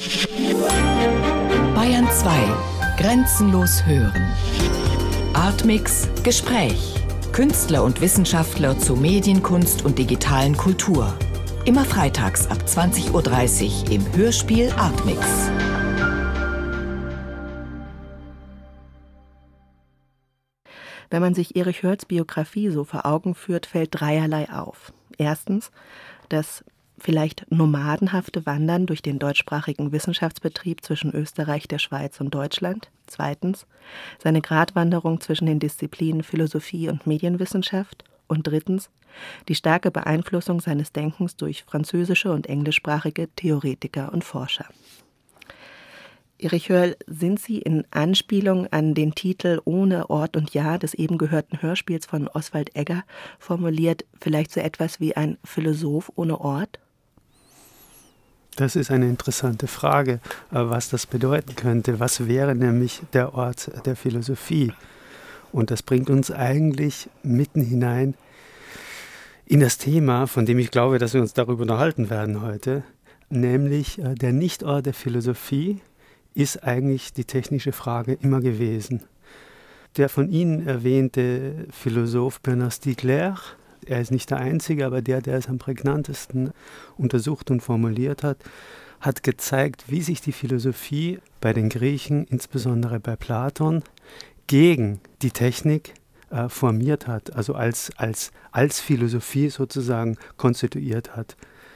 Bayern 2. Grenzenlos hören. Artmix Gespräch. Künstler und Wissenschaftler zu Medienkunst und digitalen Kultur. Immer freitags ab 20:30 Uhr im Hörspiel Artmix. Wenn man sich Erich Hörls Biografie so vor Augen führt, fällt dreierlei auf. Erstens, das vielleicht nomadenhafte Wandern durch den deutschsprachigen Wissenschaftsbetrieb zwischen Österreich, der Schweiz und Deutschland. Zweitens, seine Gratwanderung zwischen den Disziplinen Philosophie und Medienwissenschaft. Und drittens, die starke Beeinflussung seines Denkens durch französische und englischsprachige Theoretiker und Forscher. Erich Hörl, sind Sie in Anspielung an den Titel Ohne Ort und Jahr des eben gehörten Hörspiels von Oswald Egger formuliert, vielleicht so etwas wie ein Philosoph ohne Ort? Das ist eine interessante Frage, was das bedeuten könnte. Was wäre nämlich der Ort der Philosophie? Und das bringt uns eigentlich mitten hinein in das Thema, von dem ich glaube, dass wir uns darüber unterhalten werden heute, nämlich der Nichtort der Philosophie ist eigentlich die technische Frage immer gewesen. Der von Ihnen erwähnte Philosoph Bernard Stiegler, er ist nicht der Einzige, aber der es am prägnantesten untersucht und formuliert hat, hat gezeigt, wie sich die Philosophie bei den Griechen, insbesondere bei Platon, gegen die Technik formiert hat, also als Philosophie sozusagen konstituiert hat.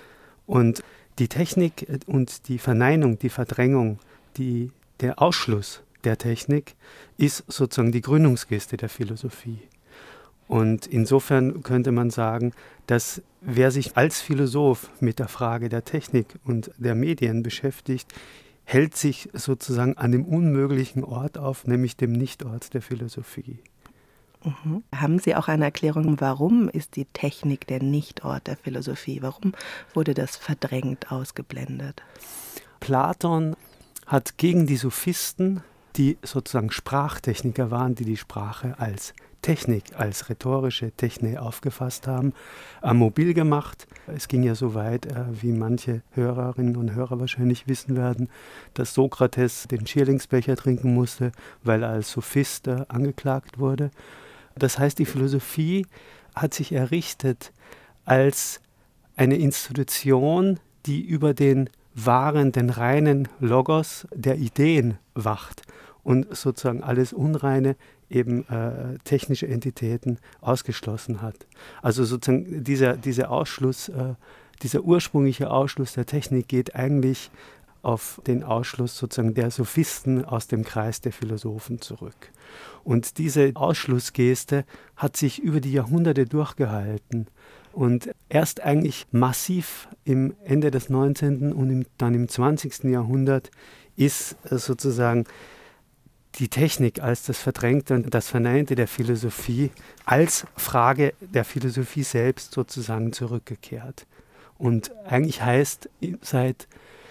Und die Technik und die Verneinung, die Verdrängung, der Ausschluss der Technik ist sozusagen die Gründungsgeste der Philosophie. Und insofern könnte man sagen, dass wer sich als Philosoph mit der Frage der Technik und der Medien beschäftigt, hält sich sozusagen an dem unmöglichen Ort auf, nämlich dem Nichtort der Philosophie. Mhm. Haben Sie auch eine Erklärung, warum ist die Technik der Nichtort der Philosophie? Warum wurde das verdrängt, ausgeblendet? Platon hat gegen die Sophisten, die sozusagen Sprachtechniker waren, die Sprache als Technik, als rhetorische Technik aufgefasst haben, mobil gemacht. Es ging ja so weit, wie manche Hörerinnen und Hörer wahrscheinlich wissen werden, dass Sokrates den Schierlingsbecher trinken musste, weil er als Sophist angeklagt wurde. Das heißt, die Philosophie hat sich errichtet als eine Institution, die über den reinen Logos der Ideen wacht und sozusagen alles Unreine, eben technische Entitäten ausgeschlossen hat. Also sozusagen dieser Ausschluss, dieser ursprüngliche Ausschluss der Technik geht eigentlich auf den Ausschluss sozusagen der Sophisten aus dem Kreis der Philosophen zurück. Und diese Ausschlussgeste hat sich über die Jahrhunderte durchgehalten. Und erst eigentlich massiv im Ende des 19. und dann im 20. Jahrhundert ist sozusagen die Technik als das Verdrängte und das Verneinte der Philosophie als Frage der Philosophie selbst sozusagen zurückgekehrt. Und eigentlich heißt seit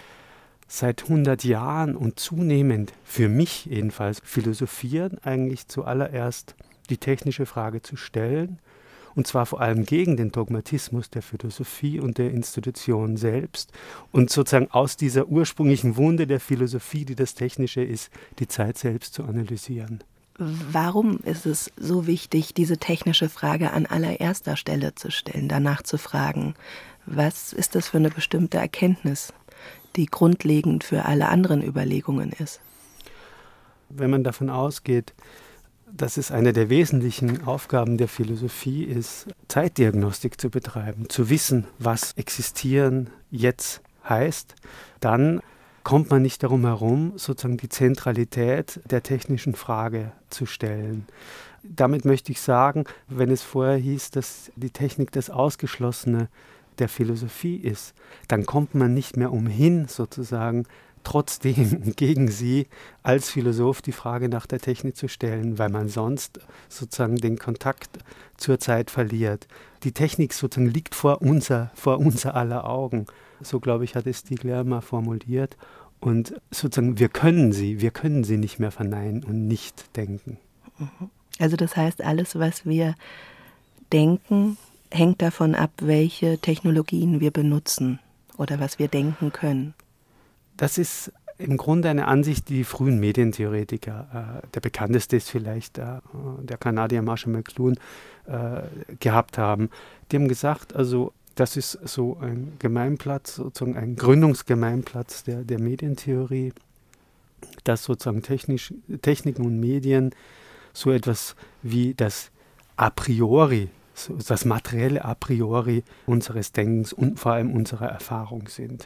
100 Jahren und zunehmend, für mich jedenfalls, philosophieren eigentlich zuallererst die technische Frage zu stellen, und zwar vor allem gegen den Dogmatismus der Philosophie und der Institution selbst und sozusagen aus dieser ursprünglichen Wunde der Philosophie, die das Technische ist, die Zeit selbst zu analysieren. Warum ist es so wichtig, diese technische Frage an allererster Stelle zu stellen, danach zu fragen, was ist das für eine bestimmte Erkenntnis, die grundlegend für alle anderen Überlegungen ist? Wenn man davon ausgeht, dass es eine der wesentlichen Aufgaben der Philosophie ist, Zeitdiagnostik zu betreiben, zu wissen, was existieren jetzt heißt, dann kommt man nicht darum herum, sozusagen die Zentralität der technischen Frage zu stellen. Damit möchte ich sagen, wenn es vorher hieß, dass die Technik das Ausgeschlossene der Philosophie ist, dann kommt man nicht mehr umhin, sozusagen, trotzdem gegen sie als Philosoph die Frage nach der Technik zu stellen, weil man sonst sozusagen den Kontakt zur Zeit verliert. Die Technik sozusagen liegt vor unser aller Augen. So, glaube ich, hat es Stiegler mal formuliert. Und sozusagen, wir können sie nicht mehr verneinen und nicht denken. Also das heißt, alles, was wir denken, hängt davon ab, welche Technologien wir benutzen oder was wir denken können. Das ist im Grunde eine Ansicht, die frühen Medientheoretiker, der bekannteste ist vielleicht der Kanadier Marshall McLuhan, gehabt haben. Die haben gesagt, also das ist so ein Gemeinplatz, sozusagen ein Gründungsgemeinplatz der Medientheorie, dass sozusagen Techniken und Medien so etwas wie das a priori, das materielle a priori unseres Denkens und vor allem unserer Erfahrung sind.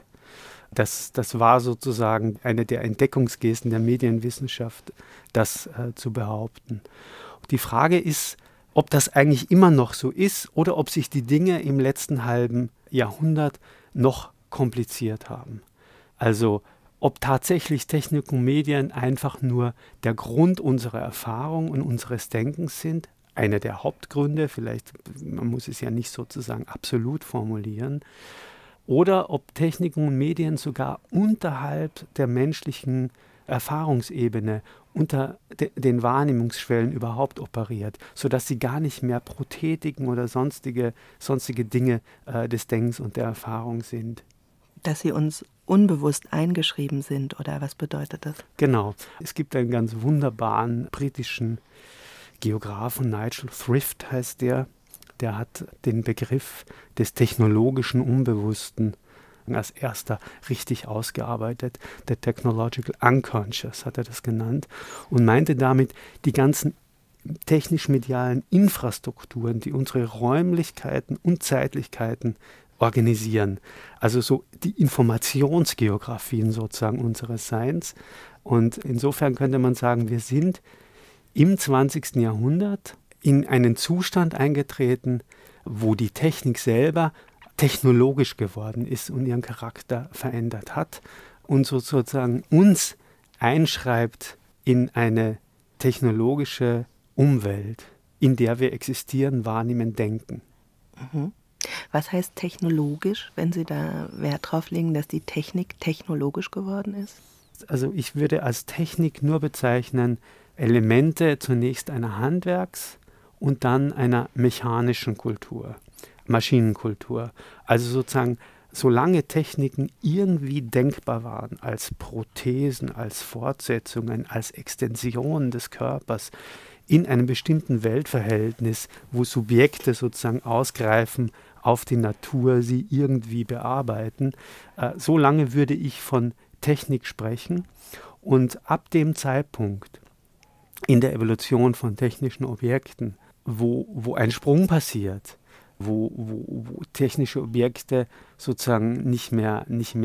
Das war sozusagen eine der Entdeckungsgesten der Medienwissenschaft, das zu behaupten. Die Frage ist, ob das eigentlich immer noch so ist oder ob sich die Dinge im letzten halben Jahrhundert noch kompliziert haben. Also ob tatsächlich Technik und Medien einfach nur der Grund unserer Erfahrung und unseres Denkens sind, einer der Hauptgründe, vielleicht, man muss es ja nicht sozusagen absolut formulieren, oder ob Technik und Medien sogar unterhalb der menschlichen Erfahrungsebene, unter den Wahrnehmungsschwellen überhaupt operiert, sodass sie gar nicht mehr Prothetiken oder sonstige Dinge des Denkens und der Erfahrung sind. Dass sie uns unbewusst eingeschrieben sind, oder was bedeutet das? Genau. Es gibt einen ganz wunderbaren britischen Geographen, Nigel Thrift heißt der hat den Begriff des technologischen Unbewussten als erster richtig ausgearbeitet. Der Technological Unconscious hat er das genannt und meinte damit die ganzen technisch-medialen Infrastrukturen, die unsere Räumlichkeiten und Zeitlichkeiten organisieren. Also so die Informationsgeografien sozusagen unseres Seins. Und insofern könnte man sagen, wir sind im 20. Jahrhundert in einen Zustand eingetreten, wo die Technik selber technologisch geworden ist und ihren Charakter verändert hat und sozusagen uns einschreibt in eine technologische Umwelt, in der wir existieren, wahrnehmen, denken. Mhm. Was heißt technologisch, wenn Sie da Wert drauf legen, dass die Technik technologisch geworden ist? Also ich würde als Technik nur bezeichnen, Elemente zunächst einer Handwerks- und dann einer mechanischen Kultur, Maschinenkultur. Also sozusagen, solange Techniken irgendwie denkbar waren, als Prothesen, als Fortsetzungen, als Extensionen des Körpers, in einem bestimmten Weltverhältnis, wo Subjekte sozusagen ausgreifen auf die Natur, sie irgendwie bearbeiten, so lange würde ich von Technik sprechen. Und ab dem Zeitpunkt in der Evolution von technischen Objekten, wo ein Sprung passiert, wo technische Objekte sozusagen nicht mehr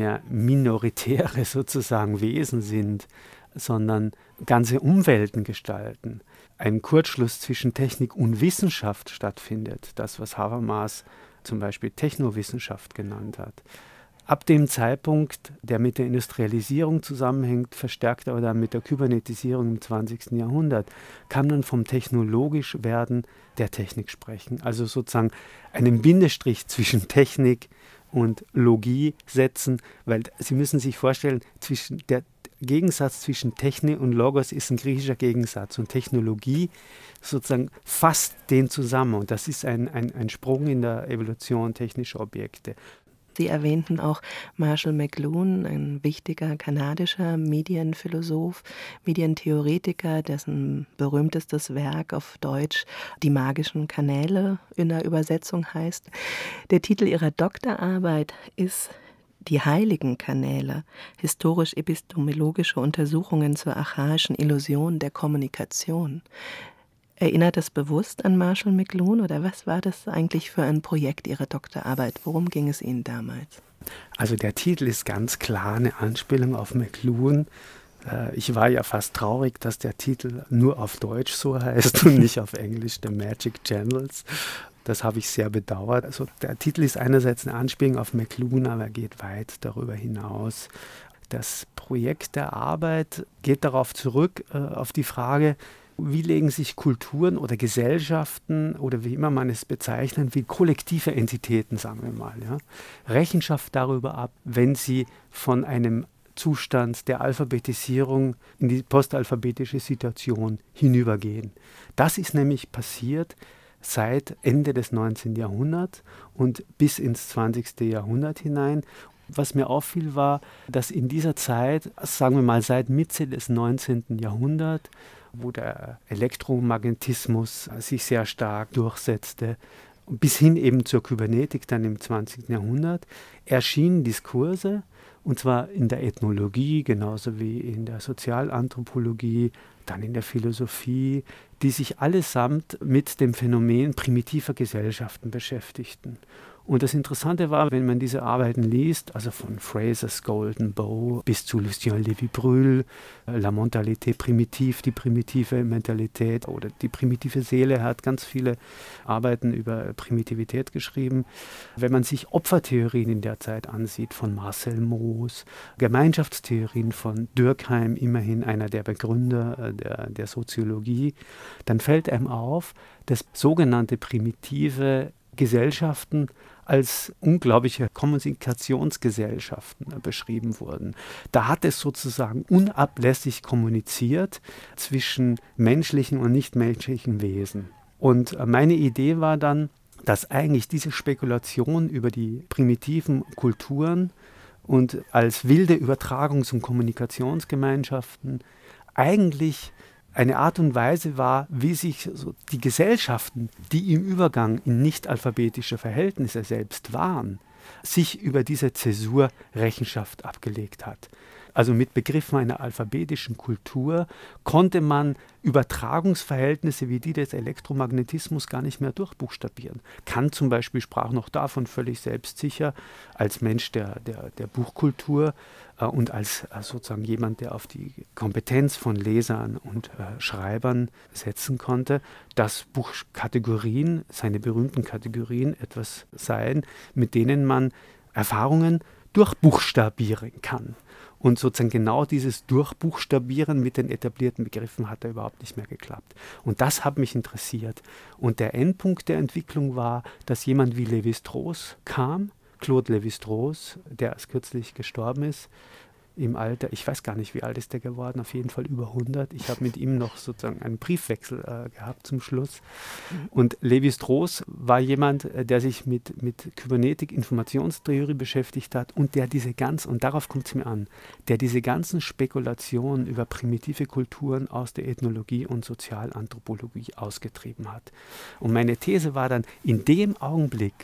minoritäre sozusagen Wesen sind, sondern ganze Umwelten gestalten, ein Kurzschluss zwischen Technik und Wissenschaft stattfindet, das, was Habermas zum Beispiel Technowissenschaft genannt hat. Ab dem Zeitpunkt, der mit der Industrialisierung zusammenhängt, verstärkt aber dann mit der Kybernetisierung im 20. Jahrhundert, kann man vom technologisch Werden der Technik sprechen. Also sozusagen einen Bindestrich zwischen Technik und Logie setzen, weil Sie müssen sich vorstellen, der Gegensatz zwischen Technik und Logos ist ein griechischer Gegensatz und Technologie sozusagen fasst den zusammen und das ist ein Sprung in der Evolution technischer Objekte. Sie erwähnten auch Marshall McLuhan, ein wichtiger kanadischer Medienphilosoph, Medientheoretiker, dessen berühmtestes Werk auf Deutsch Die magischen Kanäle in der Übersetzung heißt. Der Titel ihrer Doktorarbeit ist Die heiligen Kanäle, historisch-epistemologische Untersuchungen zur archaischen Illusion der Kommunikation. Erinnert das bewusst an Marshall McLuhan oder was war das eigentlich für ein Projekt Ihrer Doktorarbeit? Worum ging es Ihnen damals? Also der Titel ist ganz klar eine Anspielung auf McLuhan. Ich war ja fast traurig, dass der Titel nur auf Deutsch so heißt und nicht auf Englisch, The Magic Channels. Das habe ich sehr bedauert. Also der Titel ist einerseits eine Anspielung auf McLuhan, aber er geht weit darüber hinaus. Das Projekt der Arbeit geht darauf zurück, auf die Frage, wie legen sich Kulturen oder Gesellschaften oder wie immer man es bezeichnet, wie kollektive Entitäten, sagen wir mal, ja, Rechenschaft darüber ab, wenn sie von einem Zustand der Alphabetisierung in die postalphabetische Situation hinübergehen. Das ist nämlich passiert seit Ende des 19. Jahrhunderts und bis ins 20. Jahrhundert hinein. Was mir auffiel, war, dass in dieser Zeit, sagen wir mal seit Mitte des 19. Jahrhunderts, wo der Elektromagnetismus sich sehr stark durchsetzte, bis hin eben zur Kybernetik dann im 20. Jahrhundert, erschienen Diskurse, und zwar in der Ethnologie, genauso wie in der Sozialanthropologie, dann in der Philosophie, die sich allesamt mit dem Phänomen primitiver Gesellschaften beschäftigten. Und das Interessante war, wenn man diese Arbeiten liest, also von Fraser's Golden Bough bis zu Lucien Lévy-Bruhl, La Mentalité primitive, die primitive Mentalität oder die primitive Seele, er hat ganz viele Arbeiten über Primitivität geschrieben. Wenn man sich Opfertheorien in der Zeit ansieht, von Marcel Mauss, Gemeinschaftstheorien von Durkheim, immerhin einer der Begründer der Soziologie, dann fällt einem auf, dass sogenannte primitive Gesellschaften als unglaubliche Kommunikationsgesellschaften beschrieben wurden. Da hat es sozusagen unablässig kommuniziert zwischen menschlichen und nichtmenschlichen Wesen. Und meine Idee war dann, dass eigentlich diese Spekulation über die primitiven Kulturen und als wilde Übertragungs- und Kommunikationsgemeinschaften eigentlich eine Art und Weise war, wie sich so die Gesellschaften, die im Übergang in nicht-alphabetische Verhältnisse selbst waren, sich über diese Zäsur Rechenschaft abgelegt hat. Also mit Begriffen einer alphabetischen Kultur konnte man Übertragungsverhältnisse wie die des Elektromagnetismus gar nicht mehr durchbuchstabieren. Kant zum Beispiel sprach noch davon völlig selbstsicher als Mensch der Buchkultur und als sozusagen jemand, der auf die Kompetenz von Lesern und Schreibern setzen konnte, dass Buchkategorien, seine berühmten Kategorien, etwas seien, mit denen man Erfahrungen durchbuchstabieren kann. Und sozusagen genau dieses Durchbuchstabieren mit den etablierten Begriffen hat da überhaupt nicht mehr geklappt. Und das hat mich interessiert. Und der Endpunkt der Entwicklung war, dass jemand wie Lévi-Strauss kam, Claude Lévi-Strauss, der erst kürzlich gestorben ist, im Alter, ich weiß gar nicht, wie alt ist der geworden, auf jeden Fall über 100. Ich habe mit ihm noch sozusagen einen Briefwechsel gehabt zum Schluss. Und Lévi-Strauss war jemand, der sich mit Kybernetik, Informationstheorie beschäftigt hat und der und darauf kommt es mir an, der diese ganzen Spekulationen über primitive Kulturen aus der Ethnologie und Sozialanthropologie ausgetrieben hat. Und meine These war dann, in dem Augenblick,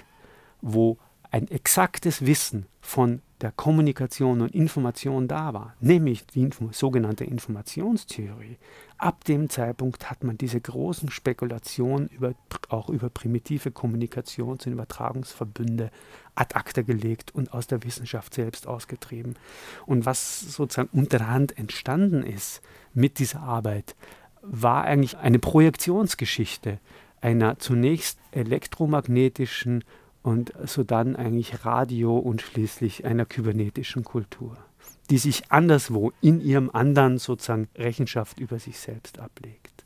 wo ein exaktes Wissen von der Kommunikation und Information da war, nämlich die sogenannte Informationstheorie. Ab dem Zeitpunkt hat man diese großen Spekulationen auch über primitive Kommunikations- und Übertragungsverbünde ad acta gelegt und aus der Wissenschaft selbst ausgetrieben. Und was sozusagen unterhand entstanden ist mit dieser Arbeit, war eigentlich eine Projektionsgeschichte einer zunächst elektromagnetischen und sodann eigentlich Radio und schließlich einer kybernetischen Kultur, die sich anderswo in ihrem anderen sozusagen Rechenschaft über sich selbst ablegt.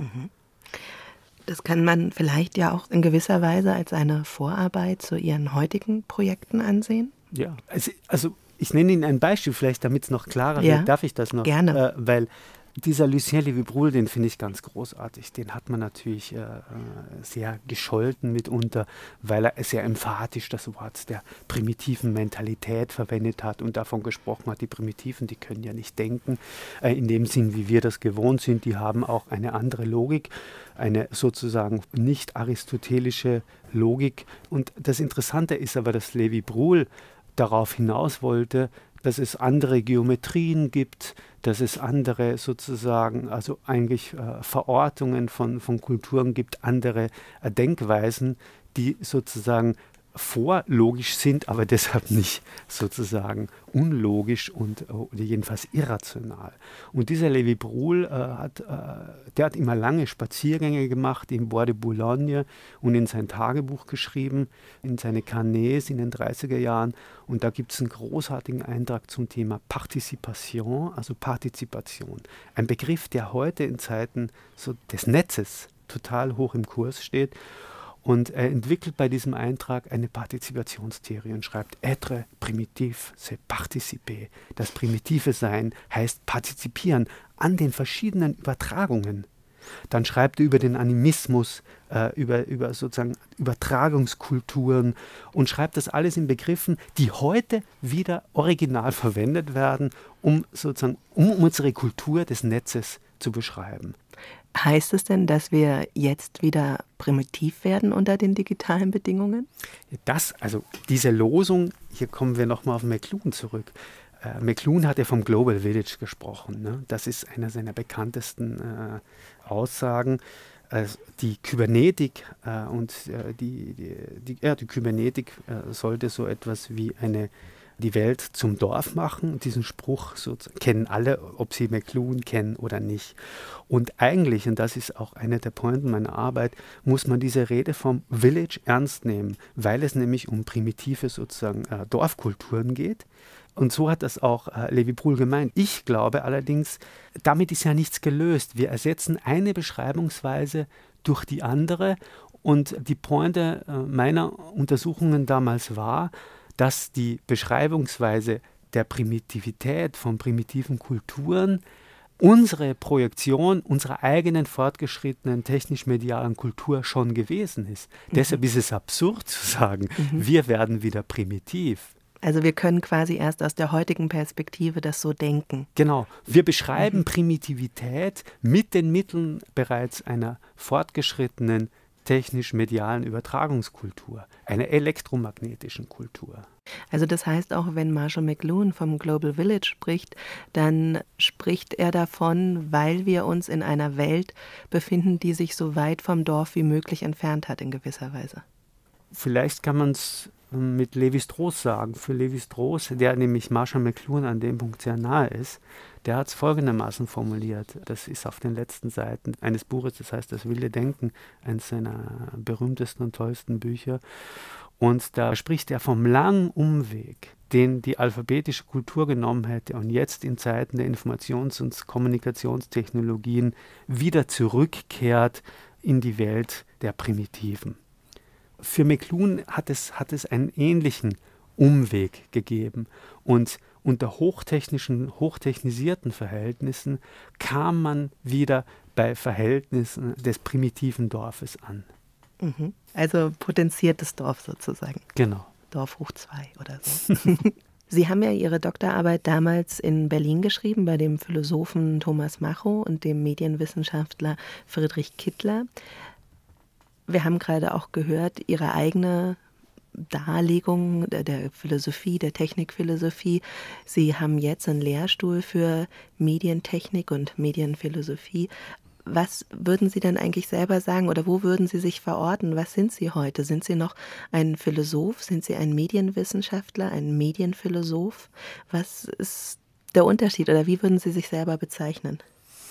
Das kann man vielleicht ja auch in gewisser Weise als eine Vorarbeit zu Ihren heutigen Projekten ansehen? Ja, also ich nenne Ihnen ein Beispiel, vielleicht damit es noch klarer wird. Darf ich das noch? Gerne. Weil dieser Lucien Lévy-Bruhl, den finde ich ganz großartig. Den hat man natürlich sehr gescholten mitunter, weil er sehr emphatisch das Wort der primitiven Mentalität verwendet hat und davon gesprochen hat, die Primitiven, die können ja nicht denken, in dem Sinn, wie wir das gewohnt sind. Die haben auch eine andere Logik, eine sozusagen nicht aristotelische Logik. Und das Interessante ist aber, dass Lévy-Bruhl darauf hinaus wollte, dass es andere Geometrien gibt, dass es andere sozusagen, also eigentlich Verortungen von Kulturen gibt, andere Denkweisen, die sozusagen vorlogisch sind, aber deshalb nicht sozusagen unlogisch oder jedenfalls irrational. Und dieser Lévy-Bruhl der hat immer lange Spaziergänge gemacht im Bois de Boulogne und in sein Tagebuch geschrieben, in seine Carnets in den 30er Jahren. Und da gibt es einen großartigen Eintrag zum Thema Participation, also Partizipation. Ein Begriff, der heute in Zeiten so des Netzes total hoch im Kurs steht. Und er entwickelt bei diesem Eintrag eine Partizipationstheorie und schreibt, être primitif, c'est participer. Das primitive Sein heißt partizipieren an den verschiedenen Übertragungen. Dann schreibt er über den Animismus, über sozusagen Übertragungskulturen und schreibt das alles in Begriffen, die heute wieder original verwendet werden, um unsere Kultur des Netzes zu beschreiben. Heißt es denn, dass wir jetzt wieder primitiv werden unter den digitalen Bedingungen? Also diese Losung, hier kommen wir nochmal auf McLuhan zurück. McLuhan hat ja vom Global Village gesprochen. Ne? Das ist einer seiner bekanntesten Aussagen. Die Kybernetik die Kybernetik sollte so etwas wie die Welt zum Dorf machen. Diesen Spruch kennen alle, ob sie McLuhan kennen oder nicht. Und eigentlich, und das ist auch eine der Pointen meiner Arbeit, muss man diese Rede vom Village ernst nehmen, weil es nämlich um primitive sozusagen Dorfkulturen geht. Und so hat das auch Lévi-Bruhl gemeint. Ich glaube allerdings, damit ist ja nichts gelöst. Wir ersetzen eine Beschreibungsweise durch die andere. Und die Pointe meiner Untersuchungen damals war, dass die Beschreibungsweise der Primitivität von primitiven Kulturen unsere Projektion unserer eigenen fortgeschrittenen technisch-medialen Kultur schon gewesen ist. Deshalb ist es absurd zu sagen, wir werden wieder primitiv. Also wir können quasi erst aus der heutigen Perspektive das so denken. Genau. Wir beschreiben Primitivität mit den Mitteln bereits einer fortgeschrittenen technisch-medialen Übertragungskultur, einer elektromagnetischen Kultur. Also das heißt auch, wenn Marshall McLuhan vom Global Village spricht, dann spricht er davon, weil wir uns in einer Welt befinden, die sich so weit vom Dorf wie möglich entfernt hat in gewisser Weise. Vielleicht kann man es mit Lévi-Strauss sagen. Für Lévi-Strauss, der nämlich Marshall McLuhan an dem Punkt sehr nahe ist, der hat es folgendermaßen formuliert. Das ist auf den letzten Seiten eines Buches, das heißt Das wilde Denken, eines seiner berühmtesten und tollsten Bücher. Und da spricht er vom langen Umweg, den die alphabetische Kultur genommen hätte und jetzt in Zeiten der Informations- und Kommunikationstechnologien wieder zurückkehrt in die Welt der Primitiven. Für McLuhan hat es einen ähnlichen Umweg gegeben und unter hochtechnisierten Verhältnissen kam man wieder bei Verhältnissen des primitiven Dorfes an. Also potenziertes Dorf sozusagen. Genau. Dorf hoch 2 oder so. Sie haben ja Ihre Doktorarbeit damals in Berlin geschrieben, bei dem Philosophen Thomas Macho und dem Medienwissenschaftler Friedrich Kittler. Wir haben gerade auch gehört, Ihre eigene Darlegung der Philosophie, der Technikphilosophie. Sie haben jetzt einen Lehrstuhl für Medientechnik und Medienphilosophie. Was würden Sie denn eigentlich selber sagen oder wo würden Sie sich verorten? Was sind Sie heute? Sind Sie noch ein Philosoph? Sind Sie ein Medienwissenschaftler, ein Medienphilosoph? Was ist der Unterschied oder wie würden Sie sich selber bezeichnen?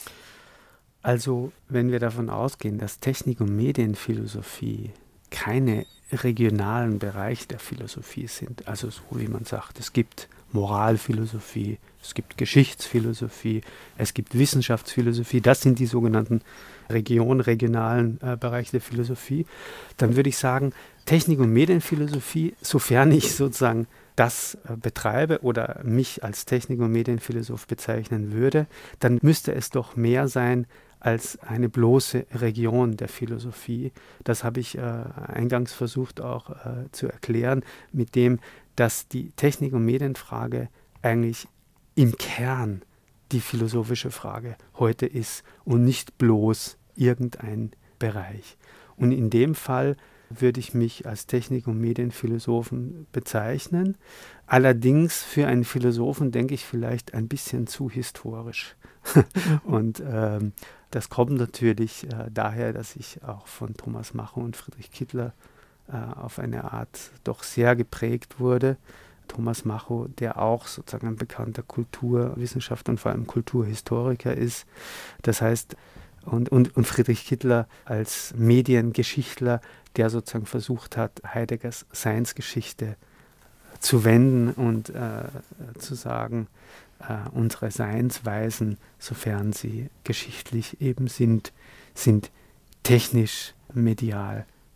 Also, wenn wir davon ausgehen, dass Technik- und Medienphilosophie keine regionalen Bereiche der Philosophie sind, also so wie man sagt, es gibt Moralphilosophie, es gibt Geschichtsphilosophie, es gibt Wissenschaftsphilosophie, das sind die sogenannten regionalen Bereiche der Philosophie, dann würde ich sagen, Technik- und Medienphilosophie, sofern ich sozusagen das betreibe oder mich als Technik- und Medienphilosoph bezeichnen würde, dann müsste es doch mehr sein als eine bloße Region der Philosophie. Das habe ich eingangs versucht auch zu erklären, mit dem, dass die Technik- und Medienfrage eigentlich im Kern die philosophische Frage heute ist und nicht bloß irgendein Bereich. Und in dem Fall würde ich mich als Technik- und Medienphilosophen bezeichnen. Allerdings für einen Philosophen denke ich vielleicht ein bisschen zu historisch. Und das kommt natürlich daher, dass ich auch von Thomas Macho und Friedrich Kittler auf eine Art doch sehr geprägt wurde. Thomas Macho, der auch sozusagen ein bekannter Kulturwissenschaftler und vor allem Kulturhistoriker ist. Das heißt, und Friedrich Kittler als Mediengeschichtler, der sozusagen versucht hat, Heideggers Seinsgeschichte zu wenden und zu sagen, unsere Seinsweisen, sofern sie geschichtlich eben sind technisch, medial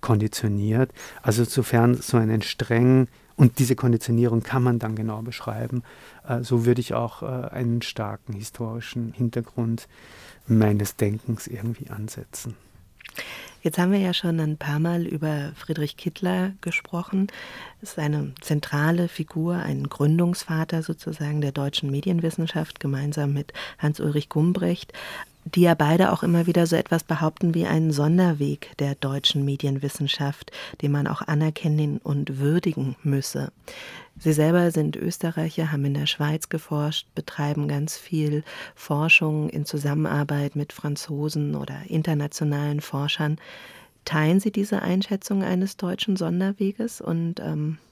konditioniert. Also insofern so einen strengen, und diese Konditionierung kann man dann genau beschreiben, so würde ich auch einen starken historischen Hintergrund meines Denkens irgendwie ansetzen. Jetzt haben wir ja schon ein paar Mal über Friedrich Kittler gesprochen. Das ist eine zentrale Figur, ein Gründungsvater sozusagen der deutschen Medienwissenschaft, gemeinsam mit Hans-Ulrich Gumbrecht, die ja beide auch immer wieder so etwas behaupten wie einen Sonderweg der deutschen Medienwissenschaft, den man auch anerkennen und würdigen müsse. Sie selber sind Österreicher, haben in der Schweiz geforscht, betreiben ganz viel Forschung in Zusammenarbeit mit Franzosen oder internationalen Forschern. Teilen Sie diese Einschätzung eines deutschen Sonderweges? Und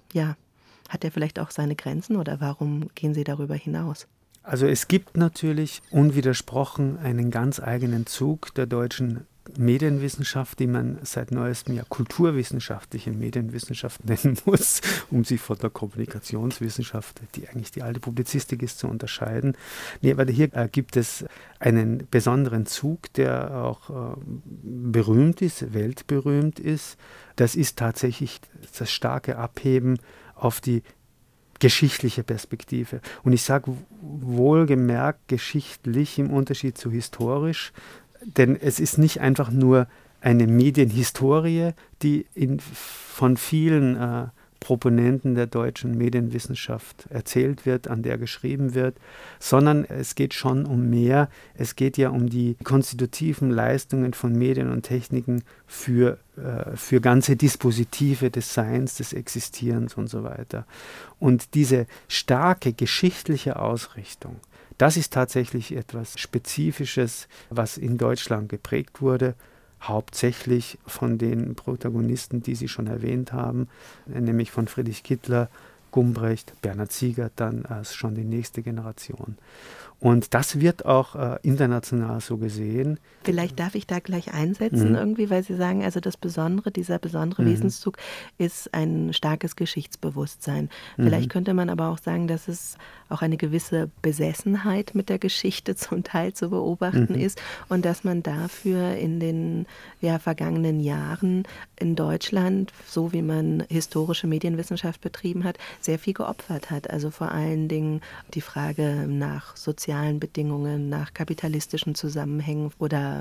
hat er vielleicht auch seine Grenzen oder warum gehen Sie darüber hinaus? Also es gibt natürlich unwidersprochen einen ganz eigenen Zug der deutschen Medienwissenschaft, die man seit neuestem ja kulturwissenschaftliche Medienwissenschaft nennen muss, um sie von der Kommunikationswissenschaft, die eigentlich die alte Publizistik ist, zu unterscheiden. Nee, aber hier gibt es einen besonderen Zug, der auch berühmt ist, weltberühmt ist. Das ist tatsächlich das starke Abheben auf die geschichtliche Perspektive. Und ich sage wohlgemerkt geschichtlich im Unterschied zu historisch, denn es ist nicht einfach nur eine Medienhistorie, die von vielen Proponenten der deutschen Medienwissenschaft erzählt wird, an der geschrieben wird, sondern es geht schon um mehr. Es geht ja um die konstitutiven Leistungen von Medien und Techniken für ganze Dispositive des Seins, des Existierens und so weiter. Und diese starke geschichtliche Ausrichtung, das ist tatsächlich etwas Spezifisches, was in Deutschland geprägt wurde, hauptsächlich von den Protagonisten, die Sie schon erwähnt haben, nämlich von Friedrich Kittler, Gumbrecht, Bernhard Siegert, dann schon die nächste Generation. Und das wird auch international so gesehen. Vielleicht darf ich da gleich einsetzen irgendwie, weil Sie sagen, also dieser besondere Wesenszug ist ein starkes Geschichtsbewusstsein. Vielleicht könnte man aber auch sagen, dass es auch eine gewisse Besessenheit mit der Geschichte zum Teil zu beobachten ist und dass man dafür in den vergangenen Jahren in Deutschland, so wie man historische Medienwissenschaft betrieben hat, sehr viel geopfert hat. Also vor allen Dingen die Frage nach sozialen Bedingungen, nach kapitalistischen Zusammenhängen oder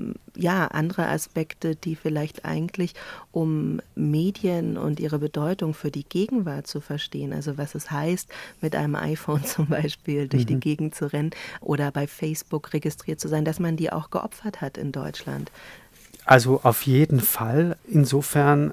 andere Aspekte, die vielleicht eigentlich, um Medien und ihre Bedeutung für die Gegenwart zu verstehen, also was es heißt, mit einem iPhone zum Beispiel durch die Gegend zu rennen oder bei Facebook registriert zu sein, dass man die auch geopfert hat in Deutschland. Also auf jeden Fall, insofern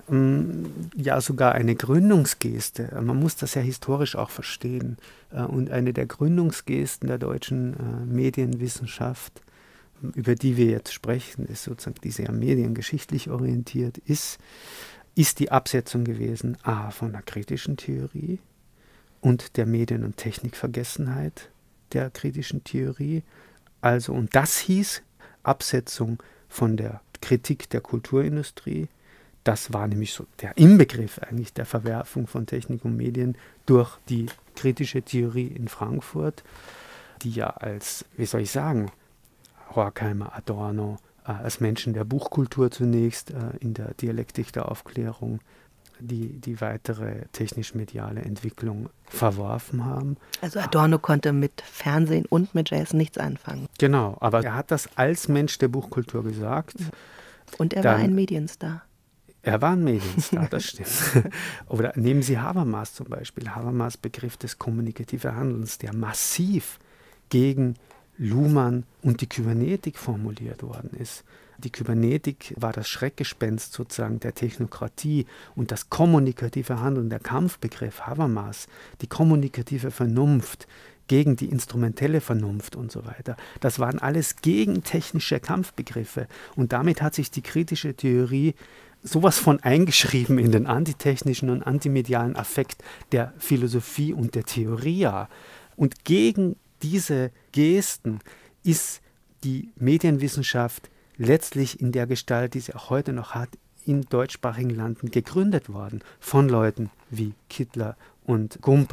sogar eine Gründungsgeste. Man muss das ja historisch auch verstehen. Und eine der Gründungsgesten der deutschen Medienwissenschaft, über die wir jetzt sprechen, ist sozusagen, die sehr mediengeschichtlich orientiert ist die Absetzung gewesen, von der kritischen Theorie und der Medien- und Technikvergessenheit der kritischen Theorie. Also, und das hieß Absetzung von der Kritik der Kulturindustrie. Das war nämlich so der Inbegriff eigentlich der Verwerfung von Technik und Medien durch die kritische Theorie in Frankfurt, die ja als, Horkheimer, Adorno, als Menschen der Buchkultur zunächst in der Dialektik der Aufklärung die weitere technisch-mediale Entwicklung verworfen haben. Also Adorno konnte mit Fernsehen und mit Jazz nichts anfangen. Genau, aber er hat das als Mensch der Buchkultur gesagt. Und er war ein Medienstar. Er war ein Medienstar, das stimmt. Oder nehmen Sie Habermas zum Beispiel. Habermas Begriff des kommunikativen Handelns, der massiv gegen Luhmann und die Kybernetik formuliert worden ist. Die Kybernetik war das Schreckgespenst sozusagen der Technokratie und das kommunikative Handeln, der Kampfbegriff Habermas, die kommunikative Vernunft gegen die instrumentelle Vernunft und so weiter. Das waren alles gegentechnische Kampfbegriffe und damit hat sich die kritische Theorie sowas von eingeschrieben in den antitechnischen und antimedialen Affekt der Philosophie und der Theoria. Und gegen diese Gesten ist die Medienwissenschaft letztlich in der Gestalt, die sie auch heute noch hat, in deutschsprachigen Landen gegründet worden von Leuten wie Kittler und Gumbrecht.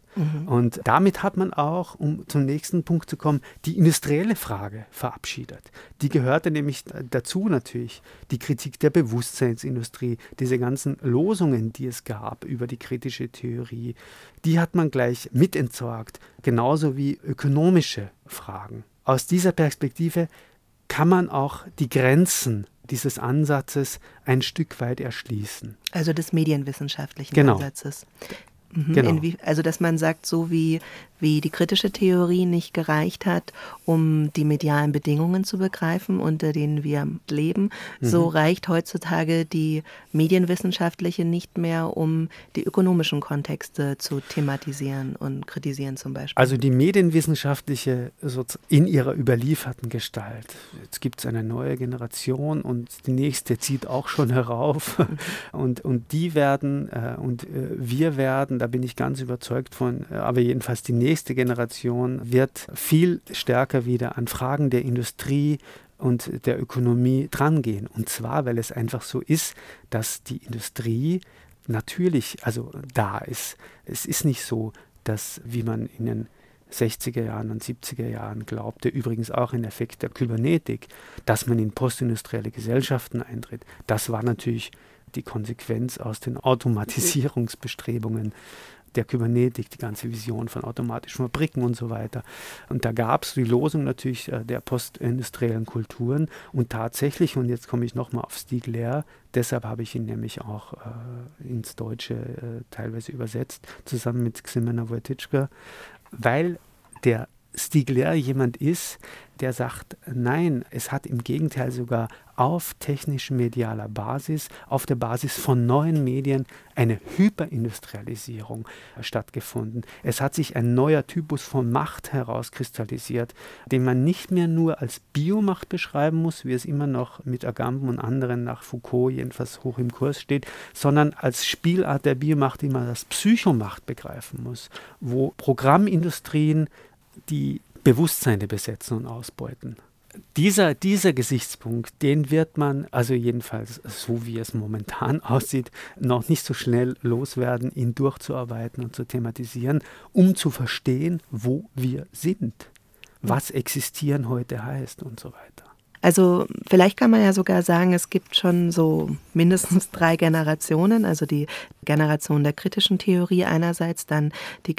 Und damit hat man auch, um zum nächsten Punkt zu kommen, die industrielle Frage verabschiedet. Die gehörte nämlich dazu natürlich, die Kritik der Bewusstseinsindustrie, diese ganzen Losungen, die es gab über die kritische Theorie, die hat man gleich mitentsorgt, genauso wie ökonomische Fragen. Aus dieser Perspektive kann man auch die Grenzen dieses Ansatzes ein Stück weit erschließen. Also des medienwissenschaftlichen Ansatzes. Genau. Also dass man sagt, so wie die kritische Theorie nicht gereicht hat, um die medialen Bedingungen zu begreifen, unter denen wir leben, so reicht heutzutage die medienwissenschaftliche nicht mehr, um die ökonomischen Kontexte zu thematisieren und kritisieren zum Beispiel. Also die medienwissenschaftliche in ihrer überlieferten Gestalt. Jetzt gibt es eine neue Generation und die nächste zieht auch schon herauf und die werden und wir werden, da bin ich ganz überzeugt von, aber jedenfalls die nächste Generation wird viel stärker wieder an Fragen der Industrie und der Ökonomie drangehen. Und zwar, weil es einfach so ist, dass die Industrie natürlich da ist. Es ist nicht so, dass, wie man in den 60er Jahren und 70er Jahren glaubte, übrigens auch ein Effekt der Kybernetik, dass man in postindustrielle Gesellschaften eintritt. Das war natürlich die Konsequenz aus den Automatisierungsbestrebungen der Kybernetik, die ganze Vision von automatischen Fabriken und so weiter. Und da gab es die Losung natürlich der postindustriellen Kulturen und tatsächlich, und jetzt komme ich nochmal auf Stieg Lair, deshalb habe ich ihn nämlich auch ins Deutsche teilweise übersetzt, zusammen mit Ximena Wojtyczka, weil der Stieg Lair jemand ist, der sagt, nein, es hat im Gegenteil sogar auf technisch-medialer Basis, auf der Basis von neuen Medien eine Hyperindustrialisierung stattgefunden. Es hat sich ein neuer Typus von Macht herauskristallisiert, den man nicht mehr nur als Biomacht beschreiben muss, wie es immer noch mit Agamben und anderen nach Foucault jedenfalls hoch im Kurs steht, sondern als Spielart der Biomacht, die man als Psychomacht begreifen muss, wo Programmindustrien die Bewusstseine besetzen und ausbeuten. Dieser Gesichtspunkt, den wird man, also jedenfalls so wie es momentan aussieht, noch nicht so schnell loswerden, ihn durchzuarbeiten und zu thematisieren, um zu verstehen, wo wir sind, was existieren heute heißt und so weiter. Also vielleicht kann man ja sogar sagen, es gibt schon so mindestens 3 Generationen, also die Generation der kritischen Theorie einerseits, dann die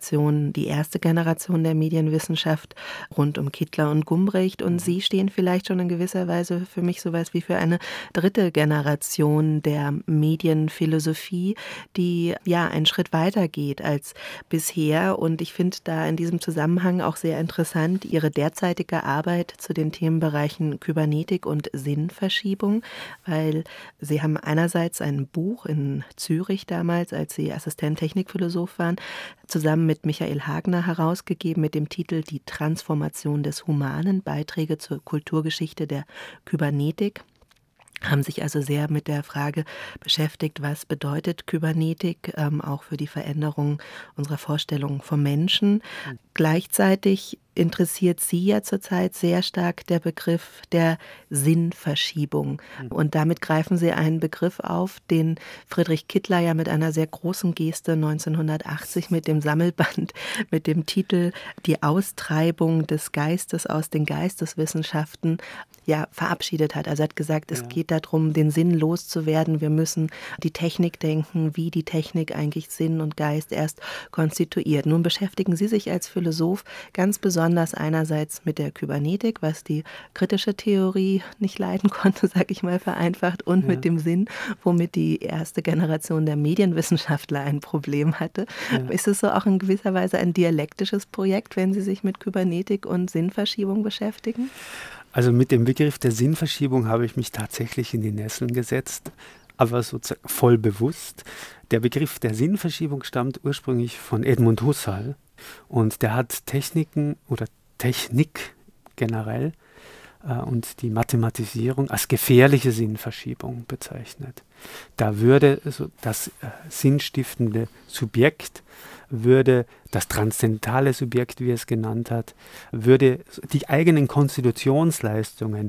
erste Generation der Medienwissenschaft rund um Kittler und Gumbricht und Sie stehen vielleicht schon in gewisser Weise für mich sowas wie für eine 3. Generation der Medienphilosophie, die ja einen Schritt weiter geht als bisher und ich finde da in diesem Zusammenhang auch sehr interessant Ihre derzeitige Arbeit zu den Themenbereichen Kybernetik und Sinnverschiebung, weil Sie haben einerseits ein Buch in Zürich damals, als Sie Assistent Technikphilosoph waren, zusammen mit Michael Hagner herausgegeben mit dem Titel Die Transformation des Humanen, Beiträge zur Kulturgeschichte der Kybernetik. Haben sich also sehr mit der Frage beschäftigt, was bedeutet Kybernetik, auch für die Veränderung unserer Vorstellung vom Menschen. Gleichzeitig interessiert Sie ja zurzeit sehr stark der Begriff der Sinnverschiebung. Und damit greifen Sie einen Begriff auf, den Friedrich Kittler ja mit einer sehr großen Geste 1980 mit dem Sammelband, mit dem Titel Die Austreibung des Geistes aus den Geisteswissenschaften ja verabschiedet hat. Also er hat gesagt, es geht darum, den Sinn loszuwerden. Wir müssen die Technik denken, wie die Technik eigentlich Sinn und Geist erst konstituiert. Nun beschäftigen Sie sich als Philosoph ganz besonders einerseits mit der Kybernetik, was die kritische Theorie nicht leiden konnte, sage ich mal vereinfacht, und mit dem Sinn, womit die erste Generation der Medienwissenschaftler ein Problem hatte. Ist es so auch in gewisser Weise ein dialektisches Projekt, wenn Sie sich mit Kybernetik und Sinnverschiebung beschäftigen? Also mit dem Begriff der Sinnverschiebung habe ich mich tatsächlich in die Nesseln gesetzt, aber sozusagen voll bewusst. Der Begriff der Sinnverschiebung stammt ursprünglich von Edmund Husserl und der hat Techniken oder Technik generell und die Mathematisierung als gefährliche Sinnverschiebung bezeichnet. Da würde das sinnstiftende Subjekt, würde das transzendentale Subjekt, wie er es genannt hat, würde die eigenen Konstitutionsleistungen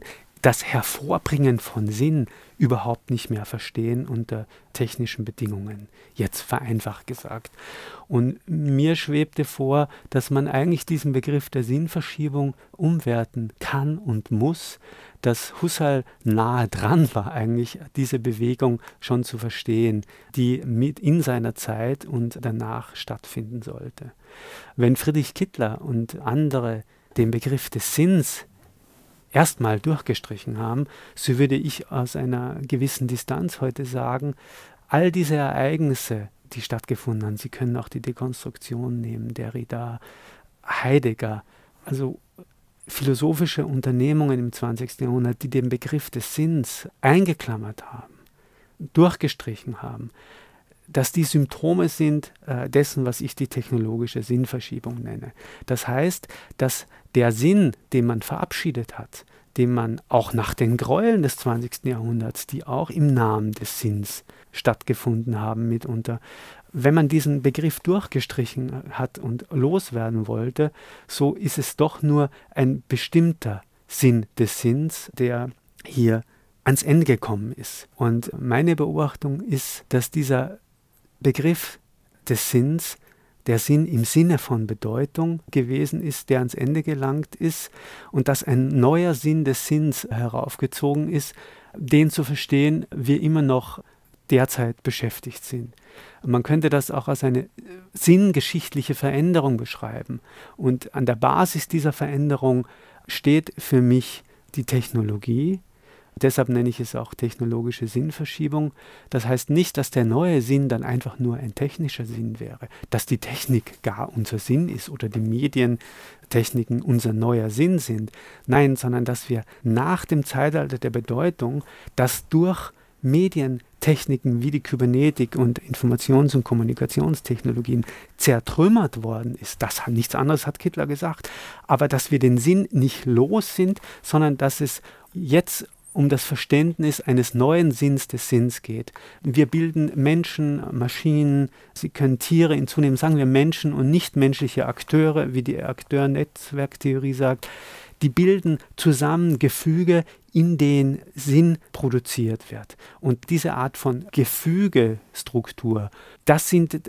das Hervorbringen von Sinn überhaupt nicht mehr verstehen unter technischen Bedingungen, jetzt vereinfacht gesagt. Und mir schwebte vor, dass man eigentlich diesen Begriff der Sinnverschiebung umwerten kann und muss, dass Husserl nahe dran war, eigentlich diese Bewegung schon zu verstehen, die mit in seiner Zeit und danach stattfinden sollte. Wenn Friedrich Kittler und andere den Begriff des Sinns erstmal durchgestrichen haben, so würde ich aus einer gewissen Distanz heute sagen, all diese Ereignisse, die stattgefunden haben, Sie können auch die Dekonstruktion nehmen, Derrida, Heidegger, also philosophische Unternehmungen im 20. Jahrhundert, die den Begriff des Sinns eingeklammert haben, durchgestrichen haben, dass die Symptome sind dessen, was ich die technologische Sinnverschiebung nenne. Das heißt, dass der Sinn, den man verabschiedet hat, den man auch nach den Gräueln des 20. Jahrhunderts, die auch im Namen des Sinns stattgefunden haben mitunter, wenn man diesen Begriff durchgestrichen hat und loswerden wollte, so ist es doch nur ein bestimmter Sinn des Sinns, der hier ans Ende gekommen ist. Und meine Beobachtung ist, dass dieser Begriff des Sinns der Sinn im Sinne von Bedeutung gewesen ist, der ans Ende gelangt ist und dass ein neuer Sinn des Sinns heraufgezogen ist, den zu verstehen wir immer noch derzeit beschäftigt sind. Man könnte das auch als eine sinngeschichtliche Veränderung beschreiben. Und an der Basis dieser Veränderung steht für mich die Technologie. Deshalb nenne ich es auch technologische Sinnverschiebung. Das heißt nicht, dass der neue Sinn dann einfach nur ein technischer Sinn wäre, dass die Technik gar unser Sinn ist oder die Medientechniken unser neuer Sinn sind. Nein, sondern dass wir nach dem Zeitalter der Bedeutung, das durch Medientechniken wie die Kybernetik und Informations- und Kommunikationstechnologien zertrümmert worden ist. Das nichts anderes hat Kittler gesagt. Aber dass wir den Sinn nicht los sind, sondern dass es jetzt um das Verständnis eines neuen Sinns des Sinns geht. Wir bilden Menschen, Maschinen, Sie können Tiere in zunehmend, sagen wir Menschen und nichtmenschliche Akteure, wie die Akteur-Netzwerktheorie sagt, die bilden zusammen Gefüge, in denen Sinn produziert wird. Und diese Art von Gefügestruktur, das